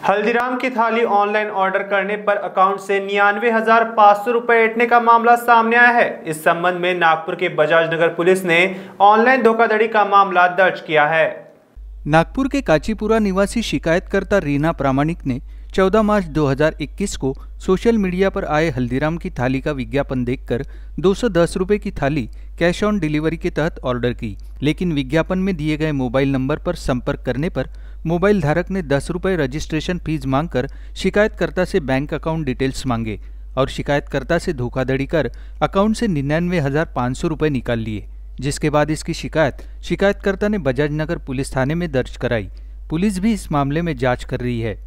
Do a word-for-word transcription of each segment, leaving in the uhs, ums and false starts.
हल्दीराम की थाली online order करने पर अकाउंट से निन्यानवे हजार पाँच सौ रुपए ऐंठने का मामला सामने आया है। इस संबंध में नागपुर के बजाज नगर पुलिस ने ऑनलाइन धोखाधड़ी का मामला दर्ज किया है। नागपुर के काचीपुरा निवासी शिकायतकर्ता रीना प्रामाणिक ने चौदह मार्च दो हज़ार इक्कीस को सोशल मीडिया पर आए हल्दीराम की थाली का विज्ञापन देखकर दो सौ दस रुपये की थाली कैश ऑन डिलीवरी के तहत ऑर्डर की, लेकिन विज्ञापन में दिए गए मोबाइल नंबर पर संपर्क करने पर मोबाइल धारक ने दस रुपये रजिस्ट्रेशन फीस मांगकर शिकायतकर्ता से बैंक अकाउंट डिटेल्स मांगे और शिकायतकर्ता से धोखाधड़ी कर अकाउंट से निन्यानवे हजार पाँच सौ रुपये निकाल लिए, जिसके बाद इसकी शिकायत शिकायतकर्ता ने बजाज नगर पुलिस थाने में दर्ज कराई। पुलिस भी इस मामले में जांच कर रही है।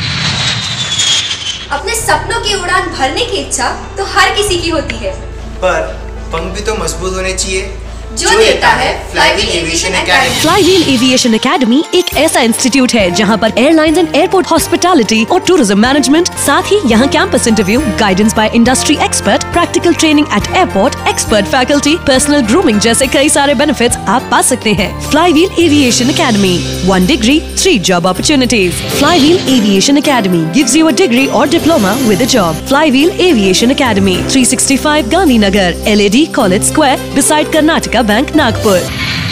अपने सपनों की उड़ान भरने की इच्छा तो हर किसी की होती है, पर पंख भी तो मजबूत होने चाहिए जो, जो देता है Flywheel Aviation Academy. Flywheel Aviation Academy एक ऐसा इंस्टीट्यूट है जहां पर एयरलाइंस एंड एयरपोर्ट हॉस्पिटैलिटी और टूरिज्म मैनेजमेंट, साथ ही यहां campus interview, guidance by industry expert, practical training at airport, expert faculty, personal grooming जैसे कई सारे बेनिफिट्स आप पा सकते हैं। Flywheel Aviation Academy, one degree three job opportunities. Flywheel Aviation Academy gives you a degree or diploma with a job. Flywheel Aviation Academy, three sixty-five Gandhinagar, L A D College Square, beside Karnataka Bank, Nagpur.